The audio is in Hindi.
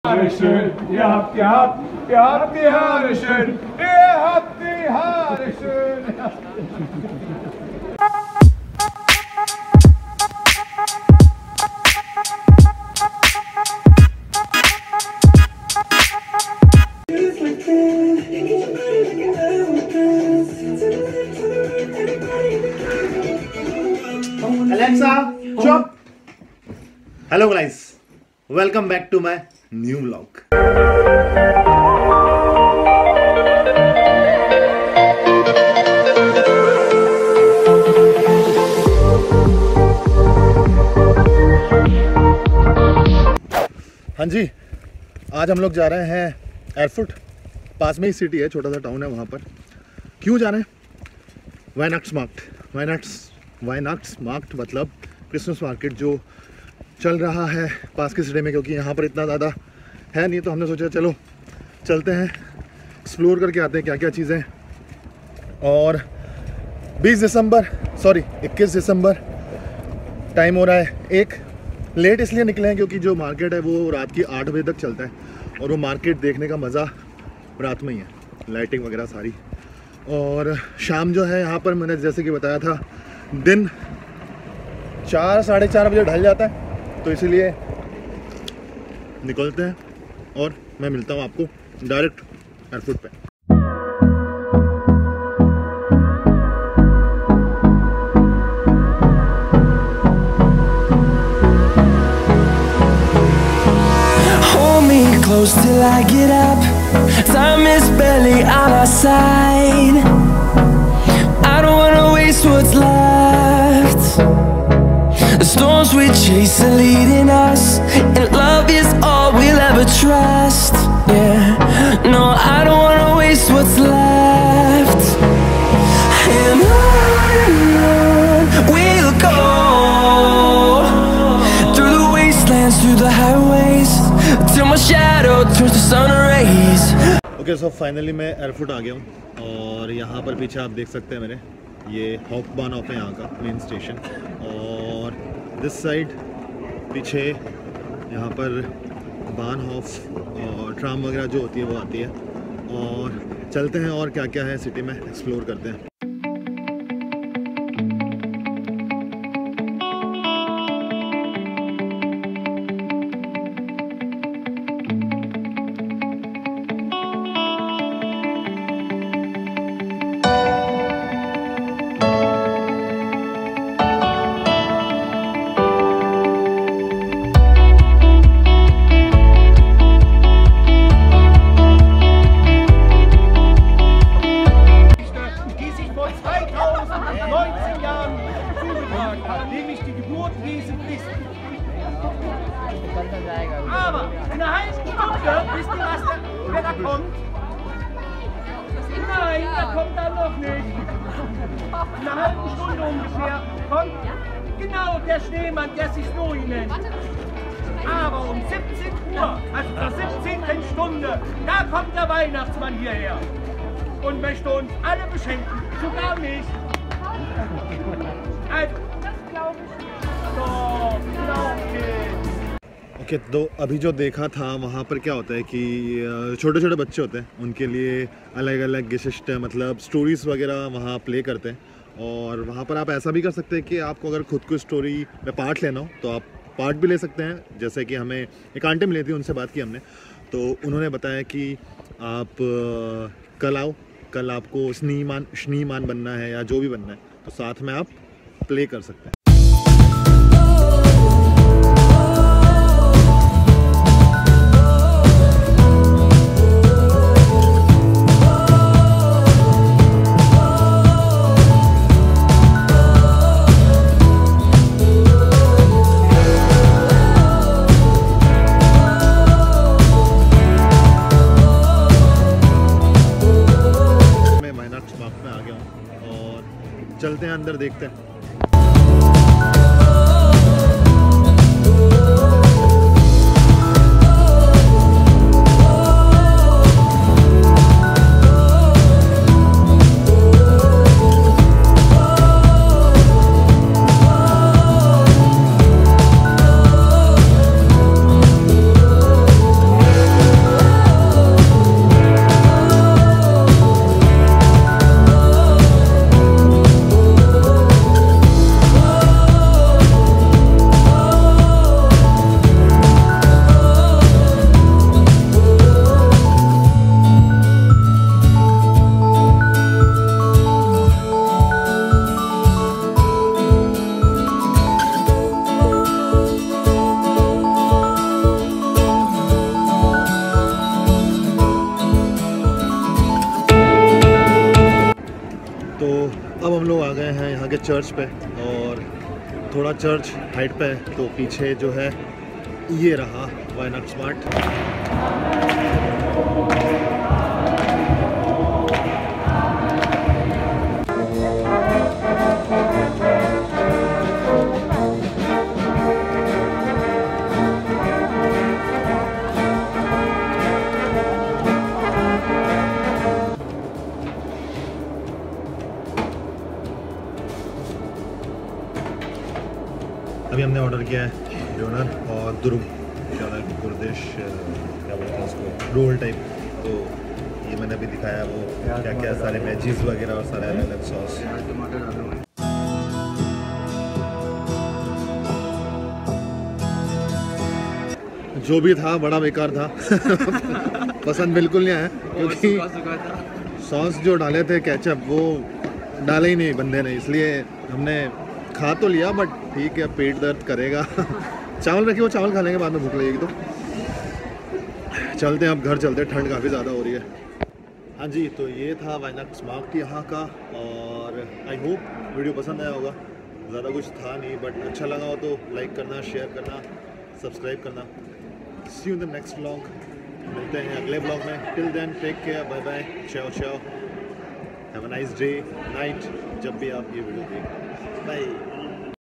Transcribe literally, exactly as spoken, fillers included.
Haare schön, ihr habt, ihr habt, ihr habt die Haare schön, ihr habt die Haare schön. Alexa, chop. Hello guys, welcome back to my new vlog. हाँ जी, आज हम लोग जा रहे हैं एयरफोर्ट। पास में ही सिटी है, छोटा सा टाउन है। वहाँ पर क्यों जा रहे हैं? वाइनॉक्स मार्केट। वाइनॉक्स वाइनॉक्स मार्केट मतलब क्रिसमस मार्केट जो चल रहा है पास के सिटी में, क्योंकि यहाँ पर इतना ज़्यादा है नहीं, तो हमने सोचा चलो चलते हैं, एक्सप्लोर करके आते हैं क्या क्या चीज़ें। और बीस दिसंबर सॉरी इक्कीस दिसंबर टाइम हो रहा है एक। लेट इसलिए निकले हैं क्योंकि जो मार्केट है वो रात की आठ बजे तक चलता है, और वो मार्केट देखने का मज़ा रात में ही है, लाइटिंग वगैरह सारी। और शाम जो है यहाँ पर मैंने जैसे कि बताया था, दिन चार साढ़े चार बजे ढल जाता है, तो इसीलिए निकलते हैं और मैं मिलता हूँ आपको डायरेक्ट एयरपोर्ट पे। Close till I get up. Time is barely on our side. I don't wanna waste what's left. The storms we chase are leading us, and love is all we'll ever trust. Yeah, no, I don't wanna waste what's left. And on and on we'll go, through the wastelands, through the highways, till my shadow turns to sun rays. Okay, so finally मैं एयरपोर्ट आ गया हूँ, और यहाँ पर पीछे आप देख सकते हैं मेरे, ये हॉफ-बान-हॉफ है यहाँ का मेन स्टेशन। और दिस साइड पीछे यहाँ पर बान-हॉफ और ट्राम वगैरह जो होती है वो आती है। और चलते हैं और क्या क्या है सिटी में एक्सप्लोर करते हैं। Aber in einer halben Stunde, wisst ihr was, da, wer da kommt? Nein, da kommt er noch nicht. In einer halben Stunde ungefähr kommt genau der Schneemann, der sich Snowy nennt. Aber um siebzehn Uhr, also zur siebzehnten Stunde, da kommt der Weihnachtsmann hierher und möchte uns alle beschenken, sogar mich. Also, das glaube ich nicht. Doch, glaube ich. Okay okay, तो अभी जो देखा था वहाँ पर क्या होता है कि छोटे छोटे बच्चे होते हैं, उनके लिए अलग अलग गिशिष्ट मतलब स्टोरीज़ वगैरह वहाँ प्ले करते हैं। और वहाँ पर आप ऐसा भी कर सकते हैं कि आपको अगर खुद को स्टोरी में पार्ट लेना हो तो आप पार्ट भी ले सकते हैं। जैसे कि हमें एक आंटी मिली थी, उनसे बात की हमने, तो उन्होंने बताया कि आप कल आओ, कल आपको स्नीमान स्नीमान बनना है या जो भी बनना है, तो साथ में आप प्ले कर सकते हैं। चलते हैं अंदर, देखते हैं। के चर्च पे, और थोड़ा चर्च हाइट पे है तो पीछे जो है ये रहा वाई नॉट स्मार्ट। अभी हमने ऑर्डर किया है डोनर और दुरुम क्या है कुर्दिश क्या बोलते हैं उसको, रोल टाइप। तो ये मैंने अभी दिखाया वो क्या क्या सारे वेजीज वगैरह और सारे अलग अलग सॉस। जो भी था बड़ा बेकार था पसंद बिल्कुल नहीं आया, क्योंकि सॉस जो डाले थे केचप वो डाले ही नहीं बंदे ने, इसलिए हमने खा तो लिया बट ठीक है, पेट दर्द करेगा। चावल रखिए, वो चावल खा लेंगे, बाद में भूख लगेगी तो। चलते हैं अब घर, चलते हैं, ठंड काफ़ी ज़्यादा हो रही है। हाँ जी, तो ये था वाई नॉट स्मार्ट यहाँ का, और आई होप वीडियो पसंद आया होगा। ज़्यादा कुछ था नहीं बट अच्छा लगा हो तो लाइक करना, शेयर करना, सब्सक्राइब करना। See you in the next vlog, मिलते हैं अगले व्लॉग में। Till then take care, bye bye, ciao ciao, have a nice day night, जब भी आप ये वीडियो देखें। बाय।